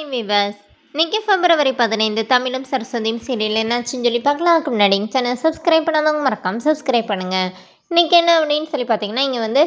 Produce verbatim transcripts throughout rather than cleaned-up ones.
Viewers இன்னைக்கு பிப்ரவரி பதினைந்து தமிழும் சரஸ்வதியும் சீரியல் என்னாச்சுன்னு சொல்லி பார்க்கலாம். அதுக்கு முன்னாடி சேனல் சப்ஸ்கிரைப் பண்ணாதவங்க மறக்காம சப்ஸ்கிரைப் பண்ணுங்கள். இன்றைக்கி என்ன அப்படின்னு சொல்லி பார்த்தீங்கன்னா, இங்கே வந்து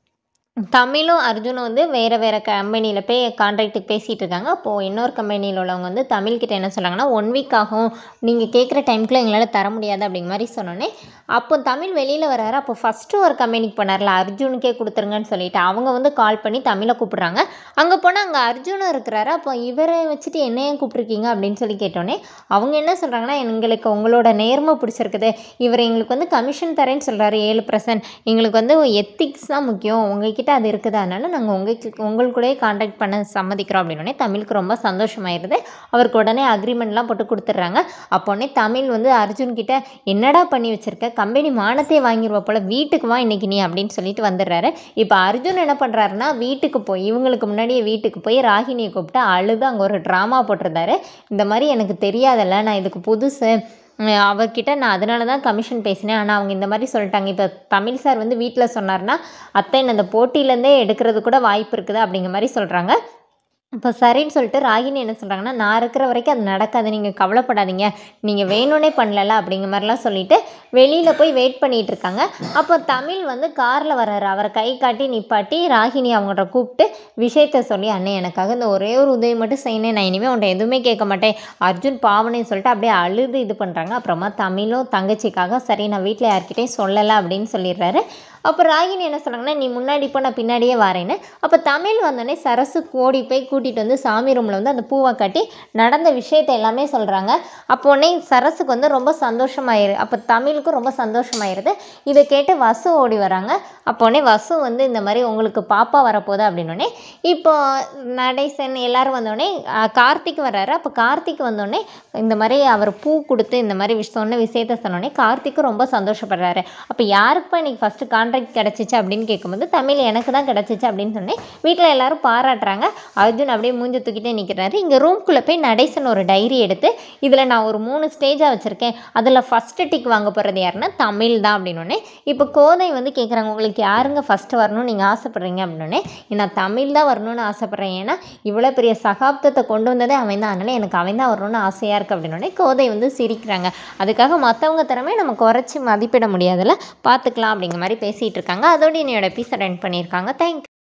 தமிழும் அர்ஜுனும் வந்து வேறு வேறு கம்பெனியில் போய் கான்ட்ராக்ட்டுக்கு பேசிகிட்டு இருக்காங்க. அப்போது இன்னொரு கம்பெனியில் உள்ளவங்க வந்து தமிழ்கிட்ட என்ன சொல்கிறாங்கன்னா, ஒன் வீக் ஆகும், நீங்கள் கேட்குற டைமுக்குள்ள எங்களால் தர முடியாது அப்படிங்கிற மாதிரி சொன்னோன்னே, அப்போ தமிழ் வெளியில் வராரு. அப்போ ஃபஸ்ட்டு ஒரு கம்பெனிக்கு போனார்ல, அர்ஜுனுக்கே கொடுத்துருங்கன்னு சொல்லிட்டு அவங்க வந்து கால் பண்ணி தமிழை கூப்பிட்றாங்க. அங்கே போனால் அங்கே அர்ஜுனும் இருக்கிறாரு. அப்போ இவரை வச்சுட்டு என்னையும் கூப்பிட்ருக்கீங்க அப்படின்னு சொல்லி கேட்டோன்னே, அவங்க என்ன சொல்கிறாங்கன்னா, எங்களுக்கு உங்களோட நேர்மை பிடிச்சிருக்குது, இவர் எங்களுக்கு வந்து கமிஷன் தரேன்னு சொல்கிறாரு ஏழு பர்சன்ட், எங்களுக்கு வந்து எத்திக்ஸ் தான் முக்கியம், உங்ககிட்ட அது இருக்குது, அதனால் நாங்கள் உங்களுக்கு உங்களுக்கூடயே கான்டாக்ட் பண்ண சம்மதிக்கிறோம் அப்படின்னோடனே தமிழுக்கு ரொம்ப சந்தோஷமாயிருது. அவருக்கு உடனே அக்ரிமெண்ட்லாம் போட்டு கொடுத்துட்றாங்க. அப்போனே தமிழ் வந்து அர்ஜுன்கிட்ட, என்னடா பண்ணி வச்சுருக்க, கம்பெனி மானத்தையே வாங்கிடுவா போல், வீட்டுக்கு வா இன்றைக்கி நீ அப்படின்னு சொல்லிட்டு வந்துடுறாரு. இப்போ அர்ஜுன் என்ன பண்ணுறாருன்னா, வீட்டுக்கு போய் இவங்களுக்கு முன்னாடியே வீட்டுக்கு போய் ராகினியை கூப்பிட்டு அழுது அங்கே ஒரு ட்ராமா போட்டிருந்தாரு. இந்த மாதிரி எனக்கு தெரியாதல்ல, நான் இதுக்கு புதுசு, அவர்கிட்ட நான் அதனால தான் கமிஷன் பேசினேன், ஆனால் அவங்க இந்த மாதிரி சொல்லிட்டாங்க. இப்போ தமிழ் சார் வந்து வீட்டில் சொன்னார்னா, அத்தை அந்த போட்டியிலேருந்தே எடுக்கிறது கூட வாய்ப்பு இருக்குது அப்படிங்கிற மாதிரி சொல்கிறாங்க. இப்போ சரின்னு சொல்லிட்டு ராகினி என்ன சொல்கிறாங்கன்னா, நான் இருக்கிற வரைக்கும் அது நடக்காது, நீங்கள் கவலைப்படாதீங்க, நீங்கள் வேணும்னே பண்ணல அப்படிங்கிற மாதிரிலாம் சொல்லிவிட்டு வெளியில் போய் வெயிட் பண்ணிகிட்டு இருக்காங்க. அப்போ தமிழ் வந்து காரில் வர்றாரு. அவரை கை காட்டி நிப்பாட்டி ராகினி அவங்கள்ட்ட கூப்பிட்டு விஷயத்த சொல்லி, அண்ணே எனக்காக இந்த ஒரே ஒரு உதவி மட்டும் செய்யணும், நான் இனிமேல் உன்ட்ட எதுவுமே கேட்க மாட்டேன், அர்ஜுன் பாவனைன்னு சொல்லிட்டு அப்படியே அழுது இது பண்ணுறாங்க. அப்புறமா தமிழும் தங்கச்சிக்காக சரி நான் வீட்டில் யார்கிட்டையும் சொல்லலை அப்படின்னு சொல்லிடுறாரு. அப்போ ராகினி என்ன சொன்னாங்கன்னா, நீ முன்னாடி போ நான் பின்னாடியே வரேன்னு. அப்போ தமிழ் வந்தோடனே சரசு ஓடி போய் கூட்டிகிட்டு வந்து சாமி ரூமில் வந்து அந்த பூவை கட்டி நடந்த விஷயத்தை எல்லாமே சொல்கிறாங்க. அப்போனே சரசுக்கு வந்து ரொம்ப சந்தோஷமாயிரு, அப்போ தமிழுக்கும் ரொம்ப சந்தோஷமாயிருது. இதை கேட்டு வசு ஓடி வராங்க. அப்போனே வசு வந்து இந்த மாதிரி உங்களுக்கு பாப்பா வரப்போகுது அப்படின்னோடனே, இப்போ நடேசன் எல்லோரும் வந்தோடனே கார்த்திக் வர்றாரு. அப்போ கார்த்திக் வந்தோடனே இந்த மாதிரி அவர் பூ கொடுத்து இந்த மாதிரி விஷ் சொன்ன விஷயத்த சொன்னோடனே கார்த்திக்கும் ரொம்ப சந்தோஷப்படுறாரு. அப்போ யாருக்குப்பா இன்றைக்கி ஃபஸ்ட்டு கான்ட்ராக்ட் கிடச்சிச்சு அப்படின்னு கேட்கும்போது தமிழ் எனக்கு தான் கிடச்சிச்சு அப்படின்னு சொன்னேன். வீட்டில் எல்லாரும் பாராட்டுறாங்க. அர்ஜுன் அப்படியே மூஞ்சி தூக்கிட்டே நிற்கிறாரு. இங்கே ரூம்குள்ளே போய் நடேசன் ஒரு டைரி எடுத்து, இதில் நான் ஒரு மூணு ஸ்டேஜாக வச்சுருக்கேன், அதில் ஃபஸ்ட்டு டிக் வாங்க போகிறது யாருன்னா தமிழ் தான் அப்படின்னோடனே, இப்போ கோதை வந்து கேட்குறாங்க, உங்களுக்கு யாருங்க ஃபஸ்ட்டு வரணும்னு நீங்கள் ஆசைப்பட்றீங்க அப்படின்னோடனே, நான் தமிழ் தான் வரணும்னு ஆசைப்பட்றேன், ஏன்னா இவ்வளோ பெரிய சகாப்தத்தை கொண்டு வந்ததே அவன் தான், அதனால் எனக்கு அவன் தான் வரணும்னு ஆசையாக இருக்குது அப்படின்னோடனே கோதை வந்து சிரிக்கிறாங்க. அதுக்காக மற்றவங்க திறமை நம்ம குறைச்சி மதிப்பிட முடியாதுல்ல, பார்த்துக்கலாம் அப்படிங்கிற மாதிரி பேசிகிட்டு இருக்காங்க. அதோடு என்னோட எபிசோட் எண்ட் பண்ணியிருக்காங்க. தேங்க்யூ.